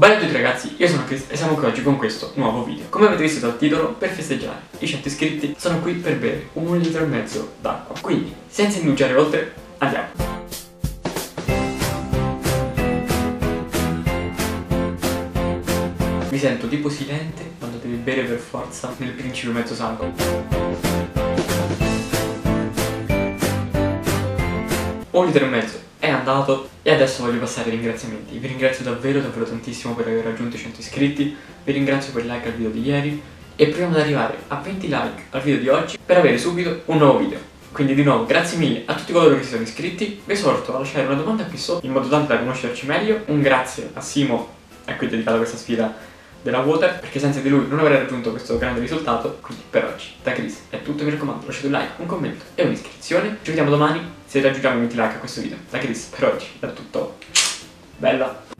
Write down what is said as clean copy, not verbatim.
Bella a tutti ragazzi, io sono Chris e siamo qui oggi con questo nuovo video. Come avete visto dal titolo, per festeggiare i 100 iscritti sono qui per bere 1,5 litri d'acqua. Quindi, senza indugiare oltre, andiamo! Mi sento tipo silente quando devi bere per forza nel principio mezzo sangue. 1,5 litri è andato e adesso voglio passare ai ringraziamenti. Vi ringrazio davvero tantissimo per aver raggiunto i 100 iscritti, vi ringrazio per il like al video di ieri e proviamo ad arrivare a 20 like al video di oggi per avere subito un nuovo video. Quindi di nuovo grazie mille a tutti coloro che si sono iscritti, vi esorto a lasciare una domanda qui sotto in modo tale da conoscerci meglio. Un grazie a Simo a cui ho dedicato questa sfida della Water, perché senza di lui non avrei raggiunto questo grande risultato. Quindi per oggi da Chris è tutto, mi raccomando lasciate un like, un commento e un'iscrizione. Ci vediamo domani se raggiungiamo i 20 like a questo video. Da Chris per oggi è tutto, bella!